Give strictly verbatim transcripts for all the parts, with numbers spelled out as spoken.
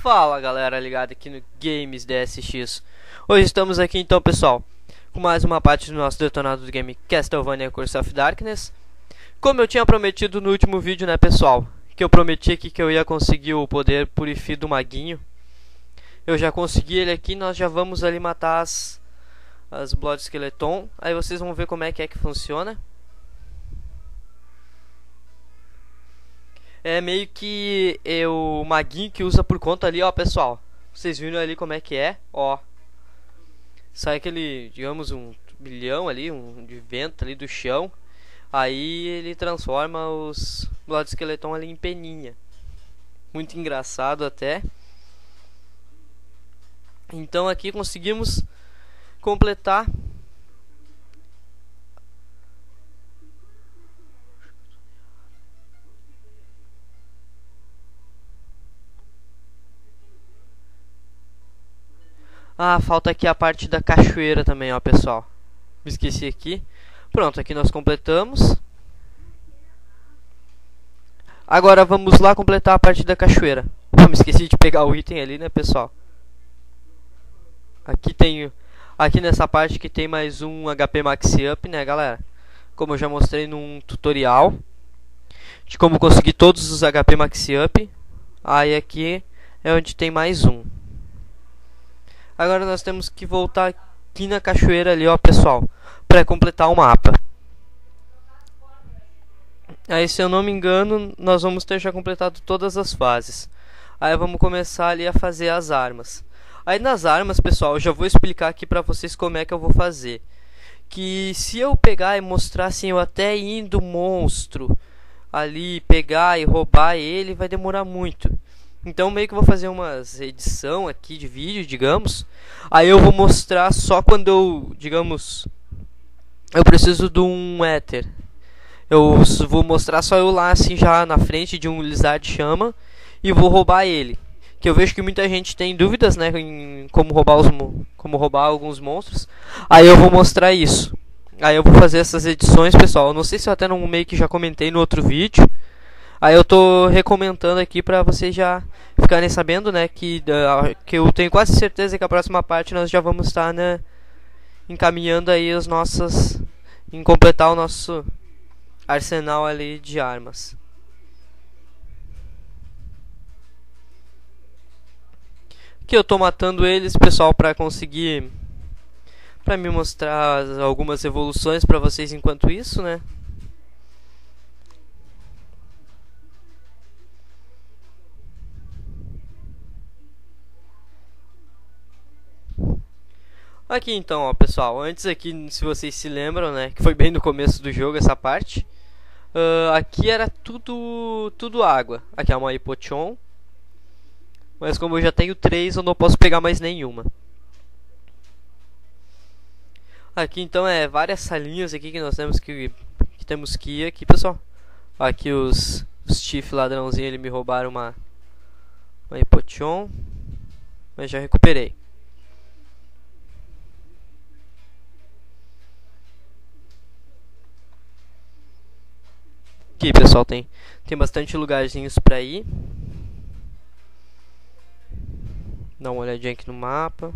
Fala galera, ligado aqui no Games D S X. Hoje estamos aqui então, pessoal, com mais uma parte do nosso detonado do game Castlevania Curse of Darkness. Como eu tinha prometido no último vídeo, né, pessoal, que eu prometi aqui que eu ia conseguir o poder Purify do Maguinho. Eu já consegui ele aqui, nós já vamos ali matar as, as Blood Skeleton. Aí vocês vão ver como é que é que funciona. É meio que eu, o maguinho que usa por conta ali, ó, pessoal. Vocês viram ali como é que é, ó. Sai aquele, digamos, um milhão ali, um de vento ali do chão. Aí ele transforma os Blood Skeleton ali em peninha. Muito engraçado até. Então aqui conseguimos completar. Ah, falta aqui a parte da cachoeira também, ó, pessoal. Me esqueci aqui. Pronto, aqui nós completamos. Agora vamos lá completar a parte da cachoeira. Eu me esqueci de pegar o item ali, né, pessoal? Aqui tem, aqui nessa parte que tem mais um H P Max Up, né, galera? Como eu já mostrei num tutorial de como conseguir todos os H P Max Up. Aí aqui é onde tem mais um. Agora nós temos que voltar aqui na cachoeira ali, ó, pessoal, para completar o mapa. Aí, se eu não me engano, nós vamos ter já completado todas as fases. Aí vamos começar ali a fazer as armas. Aí nas armas, pessoal, eu já vou explicar aqui pra vocês como é que eu vou fazer. Que se eu pegar e mostrar assim, eu até indo monstro ali, pegar e roubar ele, vai demorar muito. Então meio que eu vou fazer uma edição aqui de vídeo, digamos. Aí eu vou mostrar só quando eu, digamos, eu preciso de um éter. Eu vou mostrar só eu lá assim já na frente de um Lizard Chama e vou roubar ele. Que eu vejo que muita gente tem dúvidas, né, em como roubar os como roubar alguns monstros. Aí eu vou mostrar isso. Aí eu vou fazer essas edições, pessoal. Eu não sei se eu até não meio que já comentei no outro vídeo. Aí eu tô recomendando aqui pra vocês já ficarem sabendo, né, que, uh, que eu tenho quase certeza que a próxima parte nós já vamos estar, né, encaminhando aí as nossas, em completar o nosso arsenal ali de armas. Aqui eu tô matando eles, pessoal, pra conseguir, pra me mostrar algumas evoluções pra vocês enquanto isso, né. Aqui então, ó, pessoal, antes aqui, se vocês se lembram, né, que foi bem no começo do jogo essa parte, uh, aqui era tudo tudo água. Aqui é uma Hipotion, mas como eu já tenho três, eu não posso pegar mais nenhuma. Aqui então é várias salinhas aqui que nós temos que, que temos que ir aqui, pessoal. Aqui os, os Chief ladrãozinhos, eles me roubaram uma, uma Hipotion, mas já recuperei. Aqui, pessoal, tem, tem bastante lugarzinhos pra ir. Dá uma olhadinha aqui no mapa.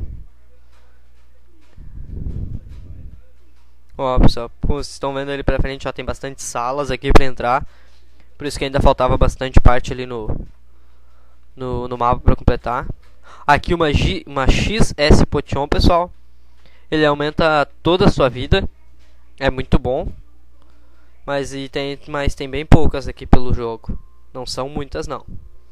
Ó, pessoal, como vocês estão vendo ali pra frente, já tem bastante salas aqui pra entrar. Por isso que ainda faltava bastante parte ali no, no, no mapa pra completar. Aqui uma, G, uma X S Potion, pessoal. Ele aumenta toda a sua vida. É muito bom. Mas, e tem, mas tem bem poucas aqui pelo jogo. Não são muitas, não.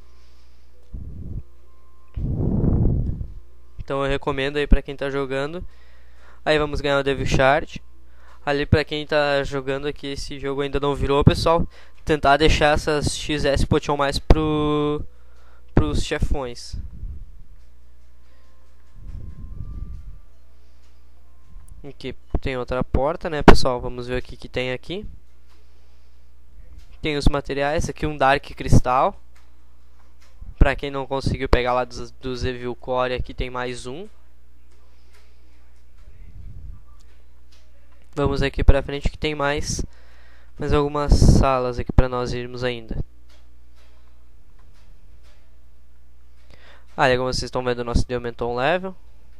Então eu recomendo aí pra quem tá jogando. Aí vamos ganhar o Devil Shard. Ali pra quem tá jogando aqui, esse jogo ainda não virou, pessoal, tentar deixar essas X S Potion mais pro, pros chefões. Aqui tem outra porta, né, pessoal? Vamos ver o que que tem aqui. Tem os materiais, aqui um Dark Crystal. Pra quem não conseguiu pegar lá dos, dos Evil Core, aqui tem mais um. Vamos aqui pra frente que tem mais, mais algumas salas aqui pra nós irmos ainda. Aí como vocês estão vendo, o nosso D aumentou um level.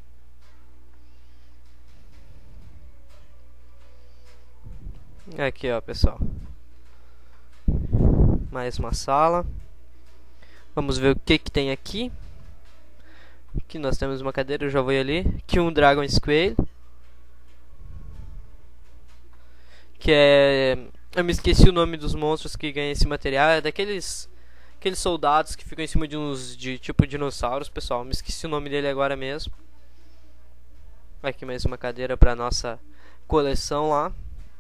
Aqui ó pessoal, mais uma sala. Vamos ver o que que tem aqui. Aqui nós temos uma cadeira, eu já vou ali. Aqui um Dragon Squale, que é... eu me esqueci o nome dos monstros que ganham esse material. É daqueles aqueles soldados que ficam em cima de uns de tipo dinossauros, pessoal. Me esqueci o nome dele agora mesmo. Aqui mais uma cadeira para nossa coleção lá.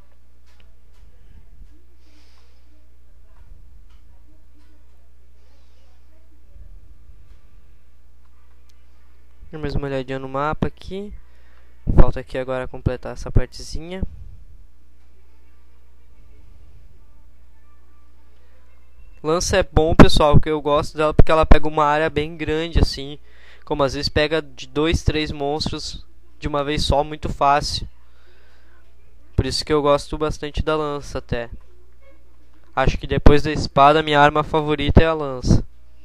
Mais uma olhadinha no mapa aqui. Falta aqui agora completar essa partezinha. Lança é bom, pessoal, porque eu gosto dela porque ela pega uma área bem grande assim. Como às vezes pega de dois, três monstros de uma vez só, muito fácil. Por isso que eu gosto bastante da lança até. Acho que depois da espada, minha arma favorita é a lança.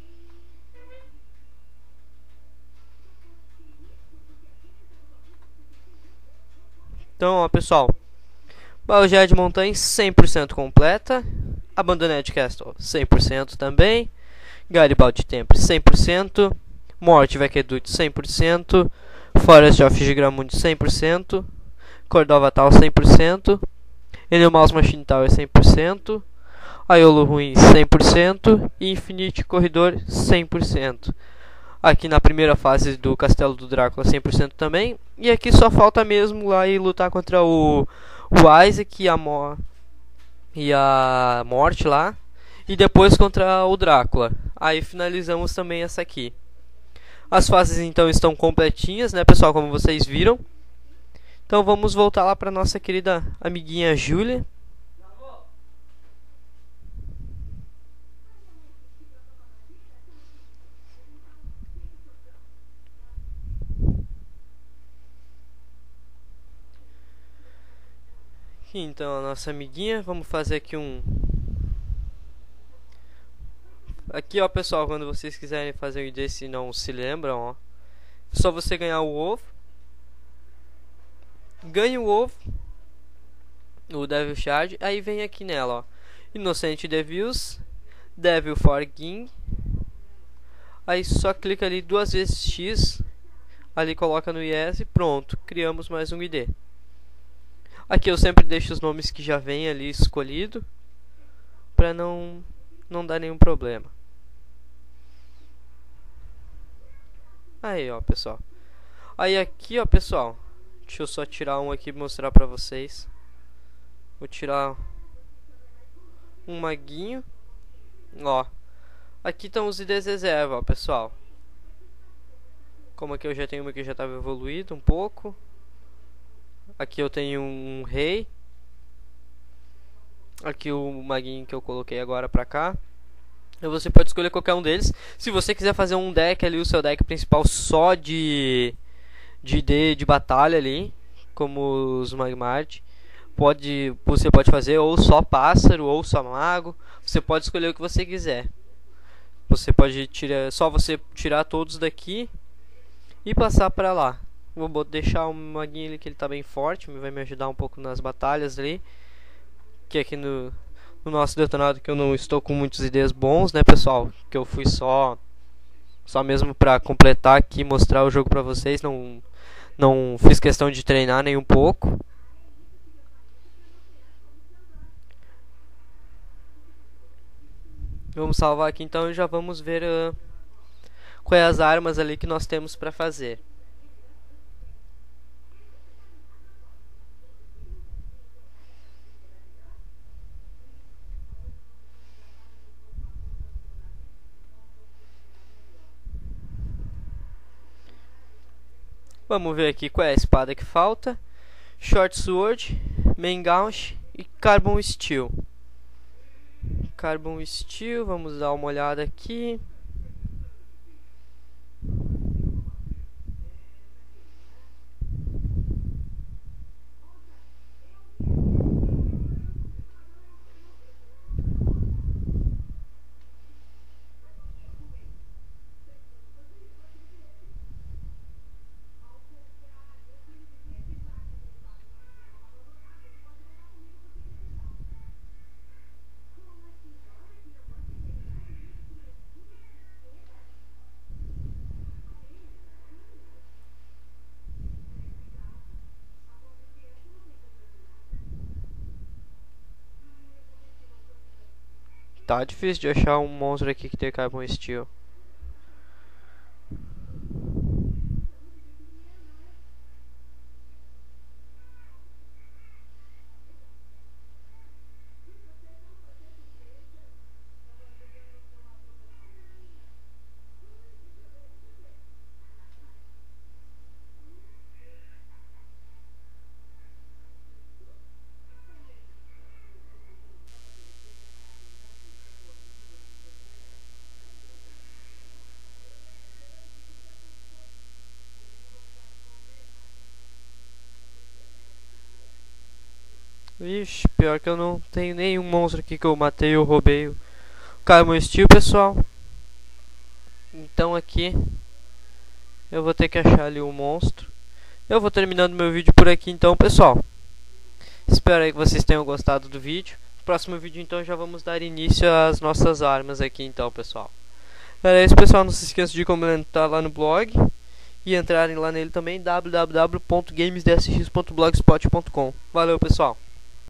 Então, ó, pessoal, Balagear de Montanha cem por cento completa. Abandoned Castle cem por cento também. Garibaldi Temple cem por cento. Morte Vekedut cem por cento. Forest of Gigramundi cem por cento. Cordova Tal cem por cento. Eneomaus Machine Tower cem por cento. Aiolo Ruins cem por cento. E Infinite Corridor cem por cento. Aqui na primeira fase do Castelo do Drácula cem por cento também. E aqui só falta mesmo lá ir lutar contra o, o Isaac e a, Mo e a Morte lá. E depois contra o Drácula. Aí finalizamos também essa aqui. As fases então estão completinhas, né pessoal, como vocês viram. Então vamos voltar lá para nossa querida amiguinha Júlia. Aqui então a nossa amiguinha, vamos fazer aqui um... Aqui ó pessoal, quando vocês quiserem fazer um desse e não se lembram, ó, é só você ganhar o ovo. Ganha o ovo, o Devil Shard, aí vem aqui nela, ó, Inocente Devils, Devil Forging. Aí só clica ali duas vezes X, ali coloca no Yes e pronto, criamos mais um I D. Aqui eu sempre deixo os nomes que já vem ali escolhido, para não não dar nenhum problema. Aí ó pessoal, aí aqui ó pessoal, deixa eu só tirar um aqui e mostrar pra vocês. Vou tirar um maguinho, ó. Aqui estão os I Ds reserva, ó pessoal. Como aqui eu já tenho uma que já estava evoluído um pouco. Aqui eu tenho um rei. Aqui o maguinho que eu coloquei agora pra cá. E você pode escolher qualquer um deles. Se você quiser fazer um deck ali, o seu deck principal só de de I D de batalha ali, como os Magmart, pode, você pode fazer ou só pássaro ou só mago. Você pode escolher o que você quiser. Você pode tirar, só você tirar todos daqui e passar para lá. Vou deixar o maguinho ali que ele tá bem forte, vai me ajudar um pouco nas batalhas ali. Que aqui no, no nosso detonado que eu não estou com muitos I Ds bons, né, pessoal? Que eu fui só só mesmo para completar aqui, mostrar o jogo para vocês, não não fiz questão de treinar nem um pouco. Vamos salvar aqui então e já vamos ver uh, quais as armas ali que nós temos para fazer. Vamos ver aqui qual é a espada que falta. Short Sword, Main Gaunt e Carbon Steel. Carbon Steel, vamos dar uma olhada aqui. Tá difícil de achar um monstro aqui que tem Carbon Steel. Ixi, pior que eu não tenho nenhum monstro aqui que eu matei ou roubei o Carbon Steel, pessoal. Então aqui eu vou ter que achar ali um monstro. Eu vou terminando meu vídeo por aqui então, pessoal. Espero aí que vocês tenham gostado do vídeo. No próximo vídeo então já vamos dar início às nossas armas aqui então, pessoal. Era isso, pessoal. Não se esqueça de comentar lá no blog e entrarem lá nele também, w w w ponto games d s x ponto blogspot ponto com. Valeu, pessoal.